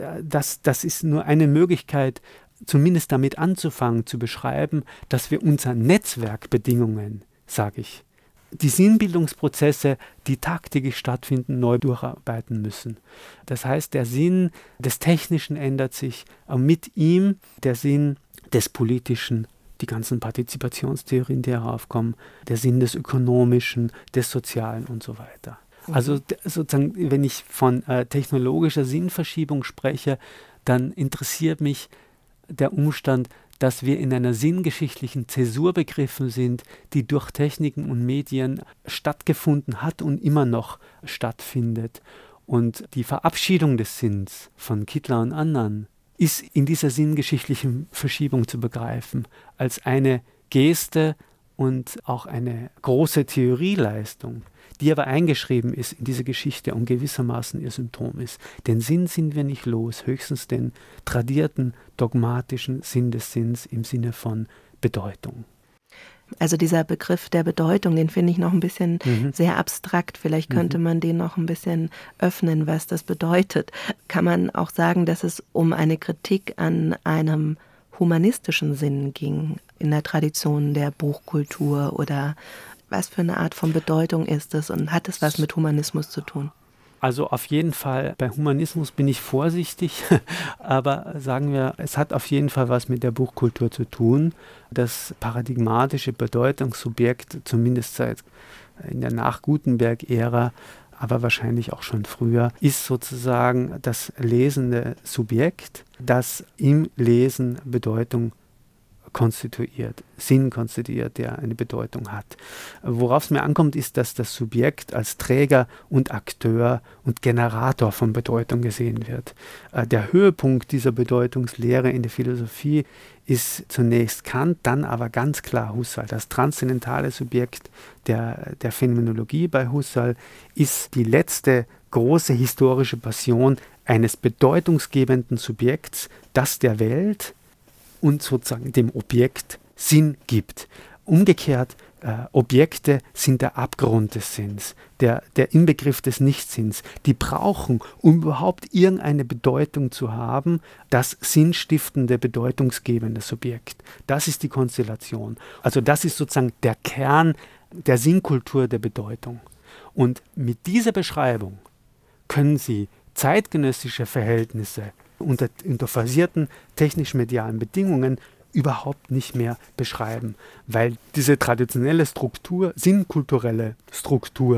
ist nur eine Möglichkeit, zumindest damit anzufangen, zu beschreiben, dass wir unser Netzwerkbedingungen, sage ich, die Sinnbildungsprozesse, die tagtäglich stattfinden, neu durcharbeiten müssen. Das heißt, der Sinn des Technischen ändert sich, mit ihm der Sinn des Politischen, die ganzen Partizipationstheorien, die heraufkommen, der Sinn des Ökonomischen, des Sozialen und so weiter. Also sozusagen, wenn ich von technologischer Sinnverschiebung spreche, dann interessiert mich der Umstand, dass wir in einer sinngeschichtlichen Zäsur begriffen sind, die durch Techniken und Medien stattgefunden hat und immer noch stattfindet. Und die Verabschiedung des Sinns von Kittler und anderen ist in dieser sinngeschichtlichen Verschiebung zu begreifen, als eine Geste und auch eine große Theorieleistung, die aber eingeschrieben ist in diese Geschichte und gewissermaßen ihr Symptom ist. Den Sinn sind wir nicht los, höchstens den tradierten, dogmatischen Sinn des Sinns im Sinne von Bedeutung. Also dieser Begriff der Bedeutung, den finde ich noch ein bisschen sehr abstrakt. Vielleicht könnte man den noch ein bisschen öffnen, was das bedeutet. Kann man auch sagen, dass es um eine Kritik an einem humanistischen Sinn ging, in der Tradition der Buchkultur, oder was für eine Art von Bedeutung ist es und hat es was mit Humanismus zu tun? Also auf jeden Fall, bei Humanismus bin ich vorsichtig, aber sagen wir, es hat auf jeden Fall was mit der Buchkultur zu tun. Das paradigmatische Bedeutungssubjekt, zumindest seit in der Nach-Gutenberg-Ära, aber wahrscheinlich auch schon früher, ist sozusagen das lesende Subjekt, das im Lesen Bedeutung konstituiert, Sinn konstituiert, der eine Bedeutung hat. Worauf es mir ankommt, ist, dass das Subjekt als Träger und Akteur und Generator von Bedeutung gesehen wird. Der Höhepunkt dieser Bedeutungslehre in der Philosophie ist zunächst Kant, dann aber ganz klar Husserl. Das transzendentale Subjekt der Phänomenologie bei Husserl ist die letzte große historische Passion eines bedeutungsgebenden Subjekts, das der Welt und sozusagen dem Objekt Sinn gibt. umgekehrt, Objekte sind der Abgrund des Sinns, der Inbegriff des Nichtsinns. Die brauchen, um überhaupt irgendeine Bedeutung zu haben, das sinnstiftende, bedeutungsgebende Subjekt. Das ist die Konstellation. Also das ist sozusagen der Kern der Sinnkultur der Bedeutung. Und mit dieser Beschreibung können Sie zeitgenössische Verhältnisse unter versierten technisch-medialen Bedingungen überhaupt nicht mehr beschreiben, weil diese traditionelle Struktur, sinnkulturelle Struktur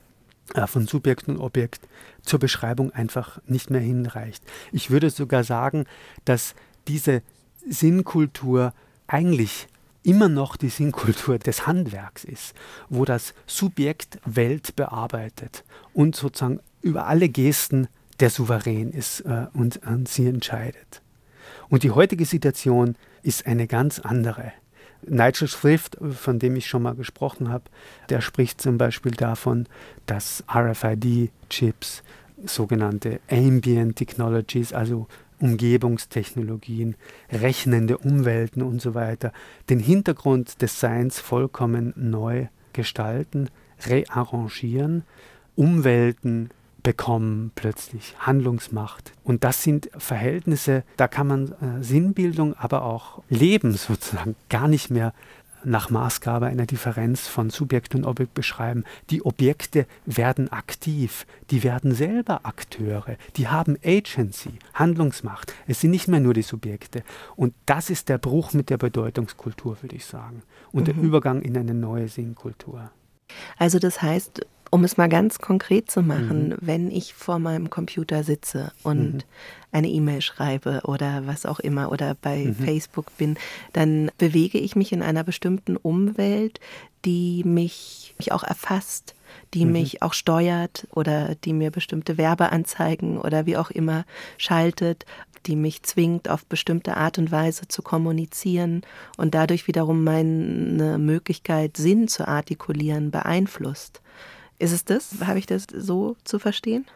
von Subjekt und Objekt zur Beschreibung einfach nicht mehr hinreicht. Ich würde sogar sagen, dass diese Sinnkultur eigentlich immer noch die Sinnkultur des Handwerks ist, wo das Subjekt Welt bearbeitet und sozusagen über alle Gesten der Souverän ist und sie entscheidet. Und die heutige Situation ist eine ganz andere. Nigel Thrift, von dem ich schon mal gesprochen habe, der spricht zum Beispiel davon, dass RFID-Chips, sogenannte Ambient Technologies, also Umgebungstechnologien, rechnende Umwelten und so weiter, den Hintergrund des Seins vollkommen neu gestalten, rearrangieren, Umwelten bekommen plötzlich Handlungsmacht. Und das sind Verhältnisse, da kann man Sinnbildung, aber auch Leben sozusagen gar nicht mehr nach Maßgabe einer Differenz von Subjekt und Objekt beschreiben. Die Objekte werden aktiv, die werden selber Akteure, die haben Agency, Handlungsmacht. Es sind nicht mehr nur die Subjekte. Und das ist der Bruch mit der Bedeutungskultur, würde ich sagen. Und der Übergang in eine neue Sinnkultur. Also das heißt, um es mal ganz konkret zu machen, wenn ich vor meinem Computer sitze und eine E-Mail schreibe oder was auch immer oder bei Facebook bin, dann bewege ich mich in einer bestimmten Umwelt, die mich auch erfasst, die mich auch steuert oder die mir bestimmte Werbeanzeigen oder wie auch immer schaltet, die mich zwingt, auf bestimmte Art und Weise zu kommunizieren und dadurch wiederum meine Möglichkeit, Sinn zu artikulieren, beeinflusst. Ist es das? Habe ich das so zu verstehen?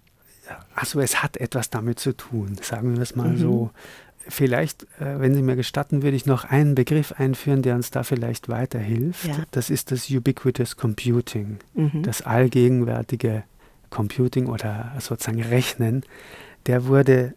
Also es hat etwas damit zu tun, sagen wir es mal so. Vielleicht, wenn Sie mir gestatten, würde ich noch einen Begriff einführen, der uns da vielleicht weiterhilft. Ja. Das ist das Ubiquitous Computing, das allgegenwärtige Computing oder sozusagen Rechnen. Der wurde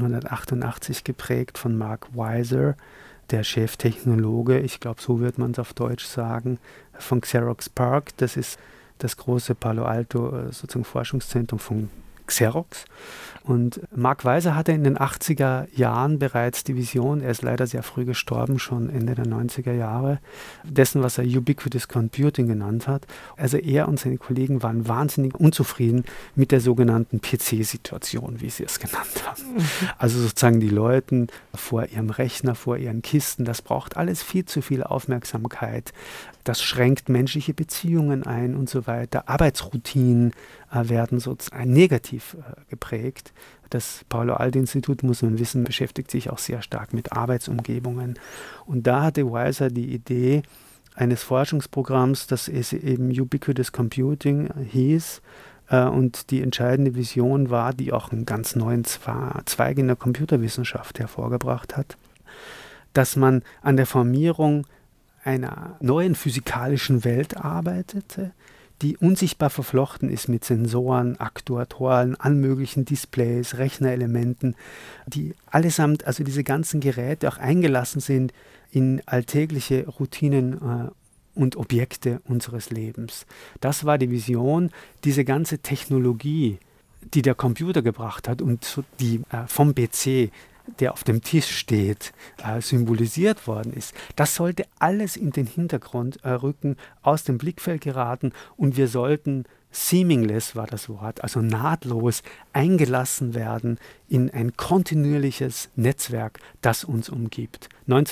1988 geprägt von Mark Weiser, der Cheftechnologe, ich glaube, so wird man es auf Deutsch sagen, von Xerox PARC. Das ist das große Palo Alto sozusagen Forschungszentrum von Xerox. Und Mark Weiser hatte in den 80er Jahren bereits die Vision, er ist leider sehr früh gestorben, schon Ende der 90er Jahre, dessen, was er Ubiquitous Computing genannt hat. Also er und seine Kollegen waren wahnsinnig unzufrieden mit der sogenannten PC-Situation, wie sie es genannt haben. Also sozusagen die Leute vor ihrem Rechner, vor ihren Kisten, das braucht alles viel zu viel Aufmerksamkeit. Das schränkt menschliche Beziehungen ein und so weiter. Arbeitsroutinen werden sozusagen negativ geprägt. Das Palo-Alto-Institut, muss man wissen, beschäftigt sich auch sehr stark mit Arbeitsumgebungen. Und da hatte Weiser die Idee eines Forschungsprogramms, das eben Ubiquitous Computing hieß. Und die entscheidende Vision war, die auch einen ganz neuen Zweig in der Computerwissenschaft hervorgebracht hat, dass man an der Formierung einer neuen physikalischen Welt arbeitete, die unsichtbar verflochten ist mit Sensoren, Aktuatoren, allen möglichen Displays, Rechnerelementen, die allesamt, also diese ganzen Geräte auch eingelassen sind in alltägliche Routinen und Objekte unseres Lebens. Das war die Vision, diese ganze Technologie, die der Computer gebracht hat und die vom PC, der auf dem Tisch steht, symbolisiert worden ist. Das sollte alles in den Hintergrund rücken, aus dem Blickfeld geraten und wir sollten seamless war das Wort, also nahtlos eingelassen werden in ein kontinuierliches Netzwerk, das uns umgibt.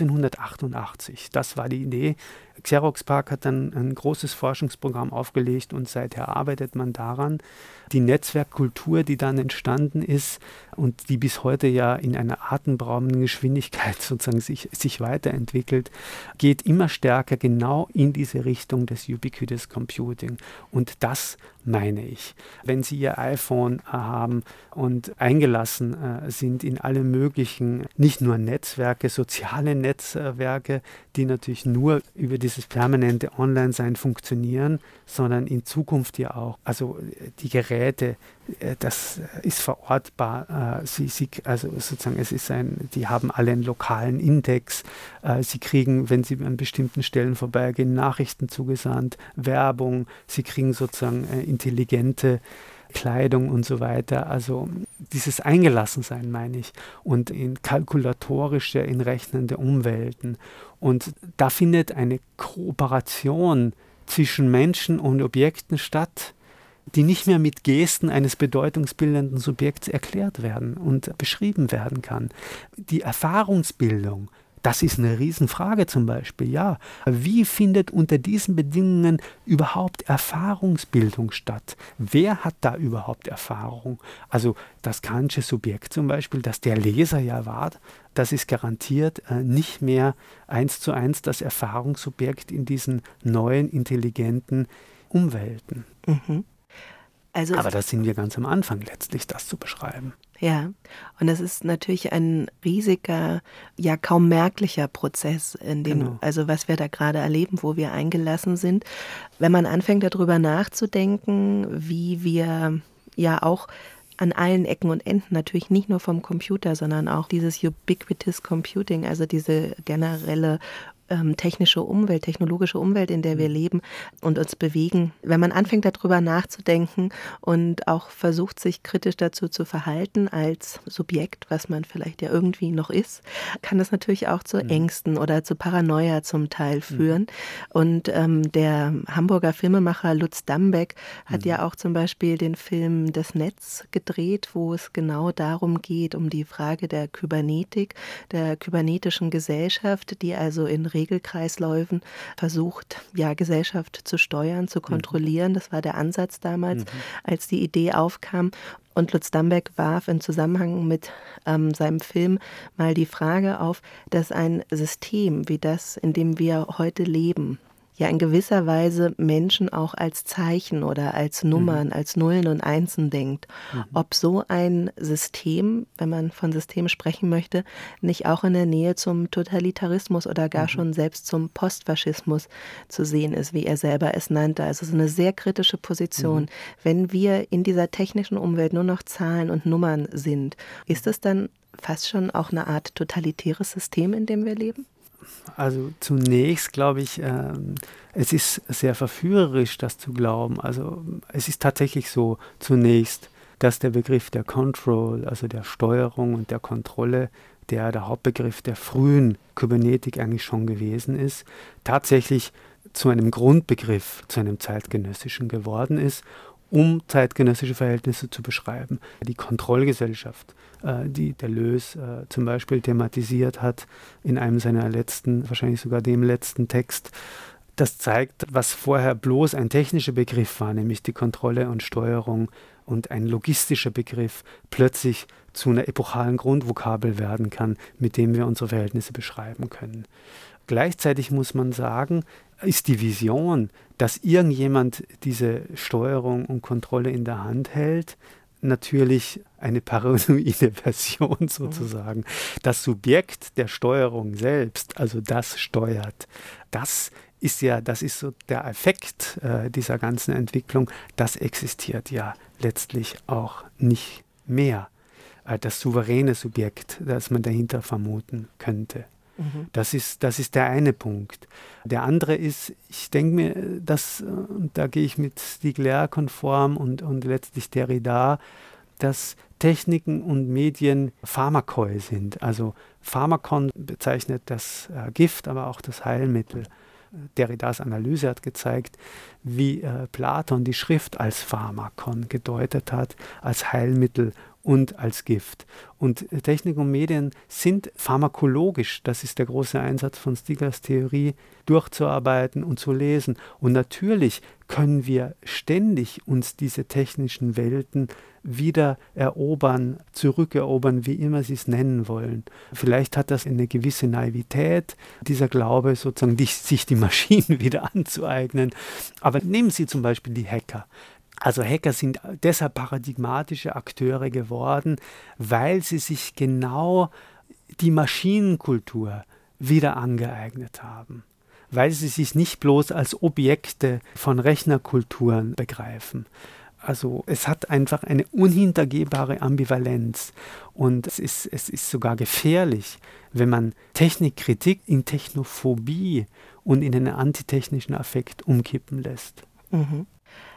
1988, das war die Idee. Xerox PARC hat dann ein großes Forschungsprogramm aufgelegt und seither arbeitet man daran. Die Netzwerkkultur, die dann entstanden ist, und die bis heute ja in einer atemberaubenden Geschwindigkeit sozusagen sich weiterentwickelt, geht immer stärker genau in diese Richtung des Ubiquitous Computing. Und das meine ich. Wenn Sie Ihr iPhone haben und eingelassen sind in alle möglichen, nicht nur Netzwerke, soziale Netzwerke, die natürlich nur über dieses permanente Online-Sein funktionieren, sondern in Zukunft ja auch. Also die Geräte, das ist verortbar. Also sozusagen, die haben alle einen lokalen Index. Sie kriegen, wenn Sie an bestimmten Stellen vorbeigehen, Nachrichten zugesandt, Werbung. Sie kriegen sozusagen intelligente Kleidung und so weiter. Also dieses Eingelassensein, meine ich, und in kalkulatorische, in rechnende Umwelten. Und da findet eine Kooperation zwischen Menschen und Objekten statt, die nicht mehr mit Gesten eines bedeutungsbildenden Subjekts erklärt werden und beschrieben werden kann. Die Erfahrungsbildung, das ist eine Riesenfrage zum Beispiel, ja. Wie findet unter diesen Bedingungen überhaupt Erfahrungsbildung statt? Wer hat da überhaupt Erfahrung? Also das Kantsche Subjekt zum Beispiel, das der Leser ja war, das ist garantiert nicht mehr 1:1 das Erfahrungssubjekt in diesen neuen, intelligenten Umwelten. Mhm. Also aber da sind wir ganz am Anfang letztlich, das zu beschreiben. Ja, und das ist natürlich ein riesiger, ja kaum merklicher Prozess, in dem, also was wir da gerade erleben, wo wir eingelassen sind. Wenn man anfängt, darüber nachzudenken, wie wir ja auch an allen Ecken und Enden, natürlich nicht nur vom Computer, sondern auch dieses Ubiquitous Computing, also diese generelle technologische Umwelt, in der wir leben und uns bewegen. Wenn man anfängt, darüber nachzudenken und auch versucht, sich kritisch dazu zu verhalten als Subjekt, was man vielleicht ja irgendwie noch ist, kann das natürlich auch zu Ängsten oder zu Paranoia zum Teil führen. Und der Hamburger Filmemacher Lutz Dambeck hat ja auch zum Beispiel den Film Das Netz gedreht, wo es genau darum geht, um die Frage der Kybernetik, der kybernetischen Gesellschaft, die also in Regelkreisläufen versucht, ja, Gesellschaft zu steuern, zu kontrollieren. Das war der Ansatz damals, als die Idee aufkam. Und Lutz Dambeck warf im Zusammenhang mit seinem Film mal die Frage auf, dass ein System wie das, in dem wir heute leben, ja in gewisser Weise Menschen auch als Zeichen oder als Nummern, als Nullen und Einsen denkt. Ob so ein System, wenn man von System sprechen möchte, nicht auch in der Nähe zum Totalitarismus oder gar schon selbst zum Postfaschismus zu sehen ist, wie er selber es nannte. Also so eine sehr kritische Position. Wenn wir in dieser technischen Umwelt nur noch Zahlen und Nummern sind, ist es dann fast schon auch eine Art totalitäres System, in dem wir leben? Also zunächst glaube ich, es ist sehr verführerisch, das zu glauben. Also es ist tatsächlich so zunächst, dass der Begriff der Control, also der Steuerung und der Kontrolle, der Hauptbegriff der frühen Kybernetik eigentlich schon gewesen ist, tatsächlich zu einem Grundbegriff, zu einem zeitgenössischen geworden ist, um zeitgenössische Verhältnisse zu beschreiben. Die Kontrollgesellschaft, die Deleuze zum Beispiel thematisiert hat in einem seiner letzten, wahrscheinlich sogar dem letzten Text, das zeigt, was vorher bloß ein technischer Begriff war, nämlich die Kontrolle und Steuerung und ein logistischer Begriff plötzlich zu einer epochalen Grundvokabel werden kann, mit dem wir unsere Verhältnisse beschreiben können. Gleichzeitig muss man sagen, ist die Vision, dass irgendjemand diese Steuerung und Kontrolle in der Hand hält, natürlich eine paranoide Version sozusagen. Das Subjekt der Steuerung selbst, also das steuert, das ist so der Effekt dieser ganzen Entwicklung, das existiert ja letztlich auch nicht mehr. Das souveräne Subjekt, das man dahinter vermuten könnte. Das ist der eine Punkt. Der andere ist, ich denke mir, da gehe ich mit Stiglitz konform und letztlich Derrida, dass Techniken und Medien Pharmakoi sind. Also Pharmakon bezeichnet das Gift, aber auch das Heilmittel. Derridas Analyse hat gezeigt, wie Platon die Schrift als Pharmakon gedeutet hat, als Heilmittel, und als Gift. Und Technik und Medien sind pharmakologisch, das ist der große Einsatz von Stiglers Theorie, durchzuarbeiten und zu lesen. Und natürlich können wir ständig uns diese technischen Welten wieder erobern, zurückerobern, wie immer Sie es nennen wollen. Vielleicht hat das eine gewisse Naivität, dieser Glaube, sozusagen sich die Maschinen wieder anzueignen. Aber nehmen Sie zum Beispiel die Hacker. Also Hacker sind deshalb paradigmatische Akteure geworden, weil sie sich genau die Maschinenkultur wieder angeeignet haben. Weil sie sich nicht bloß als Objekte von Rechnerkulturen begreifen. Also es hat einfach eine unhintergehbare Ambivalenz und es ist sogar gefährlich, wenn man Technikkritik in Technophobie und in einen antitechnischen Affekt umkippen lässt. Mhm.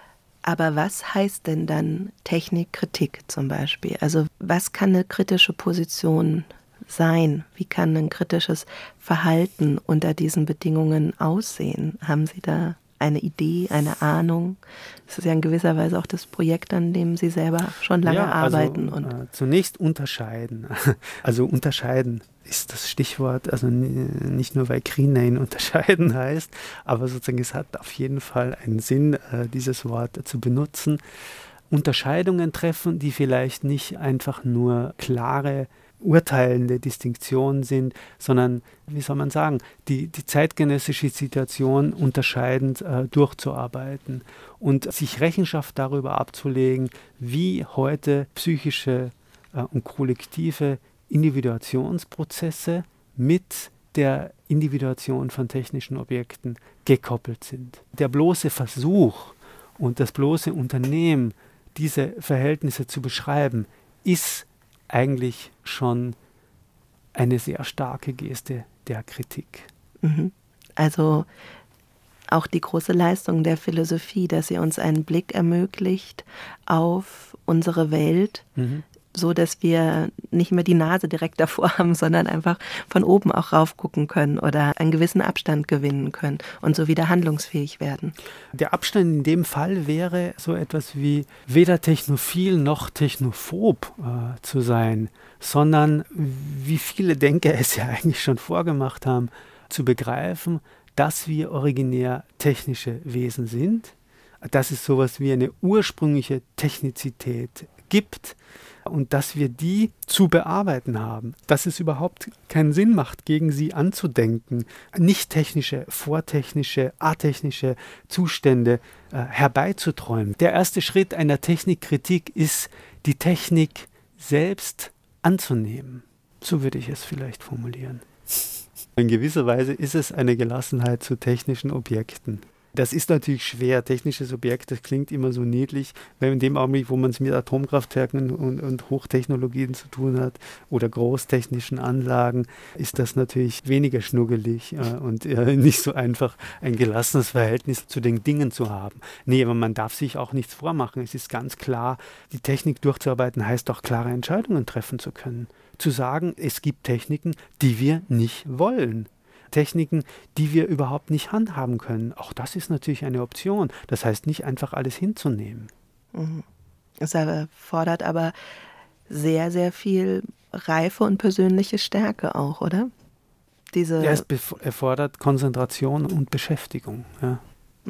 Aber was heißt denn dann Technikkritik zum Beispiel? Also was kann eine kritische Position sein? Wie kann ein kritisches Verhalten unter diesen Bedingungen aussehen? Haben Sie da eine Idee, eine Ahnung? Das ist ja in gewisser Weise auch das Projekt, an dem Sie selber schon lange arbeiten. Zunächst unterscheiden. Also unterscheiden ist das Stichwort, also nicht nur, weil Greenane unterscheiden heißt, aber sozusagen es hat auf jeden Fall einen Sinn, dieses Wort zu benutzen. Unterscheidungen treffen, die vielleicht nicht einfach nur klare, urteilende Distinktionen sind, sondern, wie soll man sagen, die zeitgenössische Situation unterscheidend durchzuarbeiten und sich Rechenschaft darüber abzulegen, wie heute psychische und kollektive Individuationsprozesse mit der Individuation von technischen Objekten gekoppelt sind. Der bloße Versuch und das bloße Unternehmen, diese Verhältnisse zu beschreiben, ist eigentlich schon eine sehr starke Geste der Kritik. Also auch die große Leistung der Philosophie, dass sie uns einen Blick ermöglicht auf unsere Welt, so dass wir nicht mehr die Nase direkt davor haben, sondern einfach von oben auch raufgucken können oder einen gewissen Abstand gewinnen können und so wieder handlungsfähig werden. Der Abstand in dem Fall wäre so etwas wie weder technophil noch technophob zu sein, sondern, wie viele Denker es ja eigentlich schon vorgemacht haben, zu begreifen, dass wir originär technische Wesen sind, dass es sowas wie eine ursprüngliche Technizität gibt und dass wir die zu bearbeiten haben, dass es überhaupt keinen Sinn macht, gegen sie anzudenken, nicht technische, vortechnische, atechnische Zustände herbeizuträumen. Der erste Schritt einer Technikkritik ist, die Technik selbst anzunehmen. So würde ich es vielleicht formulieren. In gewisser Weise ist es eine Gelassenheit zu technischen Objekten. Das ist natürlich schwer. Technisches Objekt, das klingt immer so niedlich, weil in dem Augenblick, wo man es mit Atomkraftwerken und Hochtechnologien zu tun hat oder großtechnischen Anlagen, ist das natürlich weniger schnuggelig und nicht so einfach, ein gelassenes Verhältnis zu den Dingen zu haben. Nee, aber man darf sich auch nichts vormachen. Es ist ganz klar, die Technik durchzuarbeiten heißt auch klare Entscheidungen treffen zu können. Zu sagen, es gibt Techniken, die wir nicht wollen. Techniken, die wir überhaupt nicht handhaben können. Auch das ist natürlich eine Option. Das heißt, nicht einfach alles hinzunehmen. Es erfordert aber sehr, sehr viel Reife und persönliche Stärke auch, oder? Es erfordert Konzentration und Beschäftigung. Ja.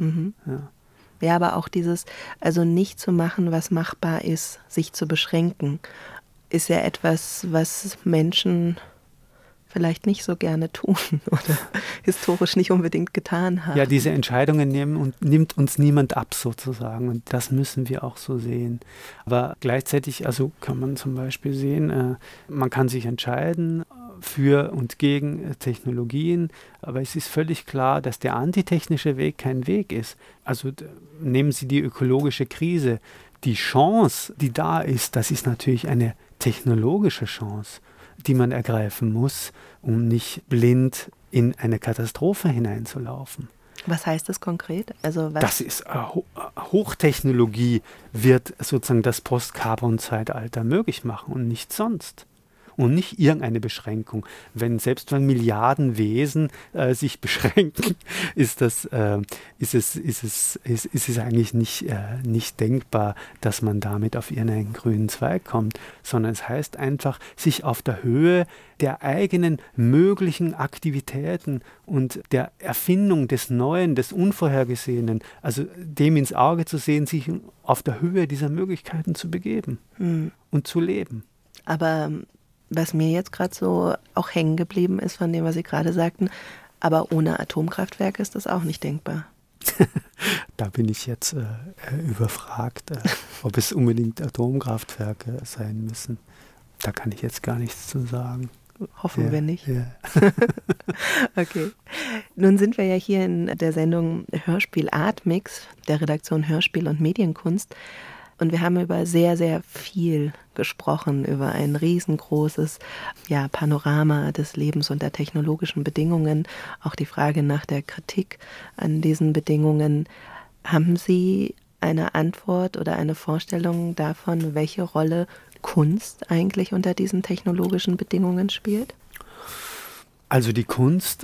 Ja, aber auch dieses, also nicht zu machen, was machbar ist, sich zu beschränken, ist ja etwas, was Menschen vielleicht nicht so gerne tun oder historisch nicht unbedingt getan haben. Ja, diese Entscheidungen nimmt uns niemand ab sozusagen und das müssen wir auch so sehen. Aber gleichzeitig, also kann man zum Beispiel sehen, man kann sich entscheiden für und gegen Technologien, aber es ist völlig klar, dass der antitechnische Weg kein Weg ist. Also nehmen Sie die ökologische Krise. Die Chance, die da ist, das ist natürlich eine technologische Chance, die man ergreifen muss, um nicht blind in eine Katastrophe hineinzulaufen. Was heißt das konkret? Also was? Das ist Hochtechnologie wird sozusagen das Post-Carbon-Zeitalter möglich machen und nichts sonst. und nicht irgendeine Beschränkung. Selbst wenn Milliarden Wesen sich beschränken, ist es eigentlich nicht denkbar, dass man damit auf irgendeinen grünen Zweig kommt, sondern es heißt einfach, sich auf der Höhe der eigenen möglichen Aktivitäten und der Erfindung des Neuen, des Unvorhergesehenen, also dem ins Auge zu sehen, sich auf der Höhe dieser Möglichkeiten zu begeben und zu leben. Aber was mir jetzt gerade so auch hängen geblieben ist von dem, was Sie gerade sagten, aber ohne Atomkraftwerke ist das auch nicht denkbar. Da bin ich jetzt überfragt, ob es unbedingt Atomkraftwerke sein müssen. Da kann ich jetzt gar nichts zu sagen. Hoffen wir nicht. Ja. Okay. Nun sind wir ja hier in der Sendung Hörspiel Artmix, der Redaktion Hörspiel und Medienkunst. Und wir haben über sehr, sehr viel gesprochen, über ein riesengroßes Panorama des Lebens unter technologischen Bedingungen, auch die Frage nach der Kritik an diesen Bedingungen. Haben Sie eine Antwort oder eine Vorstellung davon, welche Rolle Kunst eigentlich unter diesen technologischen Bedingungen spielt? Also die Kunst,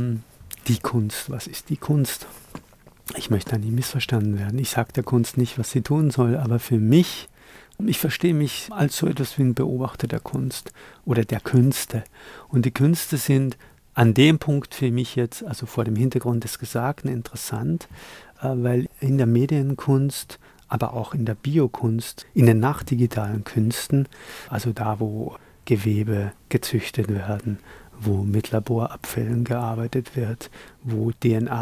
was ist die Kunst? Ich möchte da nie missverstanden werden. Ich sage der Kunst nicht, was sie tun soll, aber für mich, ich verstehe mich als so etwas wie ein Beobachter der Kunst oder der Künste. Und die Künste sind an dem Punkt für mich jetzt, also vor dem Hintergrund des Gesagten, interessant, weil in der Medienkunst, aber auch in der Biokunst, in den nachdigitalen Künsten, also da, wo Gewebe gezüchtet werden, wo mit Laborabfällen gearbeitet wird, wo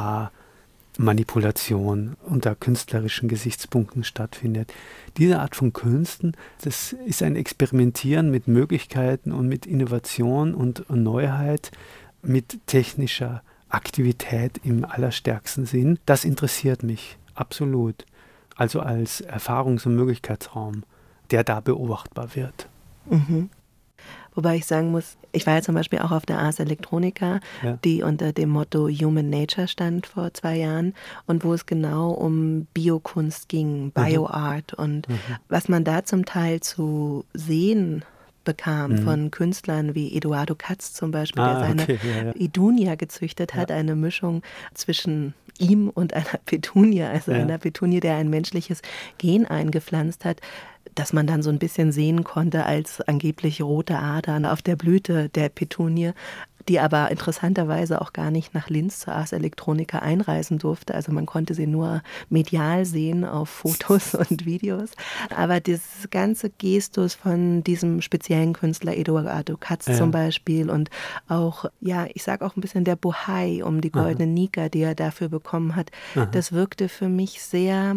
DNA-Manipulation unter künstlerischen Gesichtspunkten stattfindet. Diese Art von Künsten, das ist ein Experimentieren mit Möglichkeiten und mit Innovation und Neuheit, mit technischer Aktivität im allerstärksten Sinn. Das interessiert mich, absolut. Also als Erfahrungs- und Möglichkeitsraum, der da beobachtbar wird. Mhm. Wobei ich sagen muss, ich war ja zum Beispiel auch auf der Ars Electronica, die unter dem Motto Human Nature stand vor 2 Jahren und wo es genau um Biokunst ging, Bioart und was man da zum Teil zu sehen bekam von Künstlern wie Eduardo Katz zum Beispiel, der seine Idunia gezüchtet hat, eine Mischung zwischen ihm und einer Petunie, also einer Petunie, der ein menschliches Gen eingepflanzt hat, dass man dann so ein bisschen sehen konnte als angeblich rote Adern auf der Blüte der Petunie, die aber interessanterweise auch gar nicht nach Linz zur Ars Electronica einreisen durfte. Also man konnte sie nur medial sehen auf Fotos und Videos. Aber dieses ganze Gestus von diesem speziellen Künstler Eduardo Katz zum Beispiel und auch, ich sage auch ein bisschen der Bohai um die goldene Nika, die er dafür bekommen hat, das wirkte für mich sehr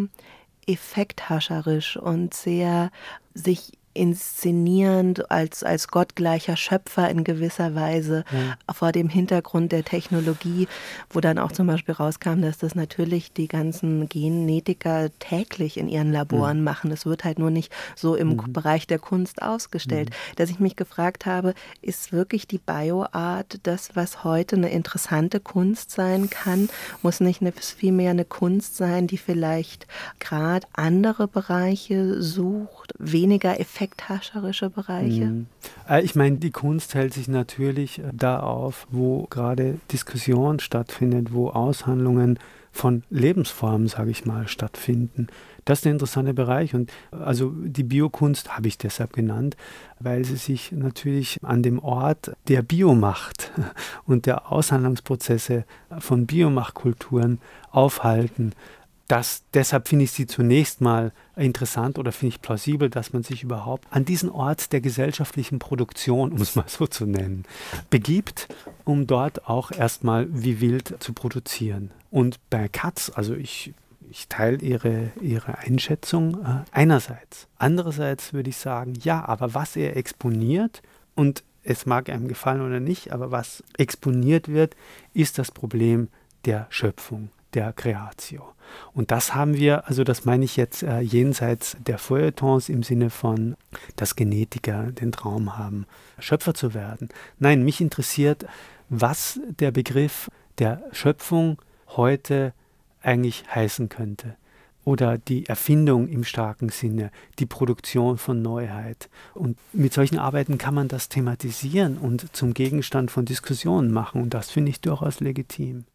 effekthascherisch und sehr sich inszenierend als gottgleicher Schöpfer in gewisser Weise vor dem Hintergrund der Technologie, wo dann auch zum Beispiel rauskam, dass das natürlich die ganzen Genetiker täglich in ihren Laboren machen. Es wird halt nur nicht so im Bereich der Kunst ausgestellt. Dass ich mich gefragt habe, ist wirklich die Bioart das, was heute eine interessante Kunst sein kann? Muss nicht vielmehr eine Kunst sein, die vielleicht gerade andere Bereiche sucht, weniger effekthascherische Bereiche? Ich meine, die Kunst hält sich natürlich da auf, wo gerade Diskussion stattfindet, wo Aushandlungen von Lebensformen, sage ich mal, stattfinden. Das ist ein interessanter Bereich und also die Biokunst habe ich deshalb genannt, weil sie sich natürlich an dem Ort der Biomacht und der Aushandlungsprozesse von Biomachtkulturen aufhalten. Deshalb finde ich sie zunächst mal interessant oder finde ich plausibel, dass man sich überhaupt an diesen Ort der gesellschaftlichen Produktion, um es mal so zu nennen, begibt, um dort auch erstmal wie wild zu produzieren. Und bei Katz, also ich teile ihre Einschätzung einerseits. Andererseits würde ich sagen, ja, aber was er exponiert, und es mag einem gefallen oder nicht, aber was exponiert wird, ist das Problem der Schöpfung, der Creatio. Und das haben wir, also das meine ich jetzt jenseits der Feuilletons im Sinne von, dass Genetiker den Traum haben, Schöpfer zu werden. Nein, mich interessiert, was der Begriff der Schöpfung heute eigentlich heißen könnte. oder die Erfindung im starken Sinne, die Produktion von Neuheit. Und mit solchen Arbeiten kann man das thematisieren und zum Gegenstand von Diskussionen machen. Und das finde ich durchaus legitim.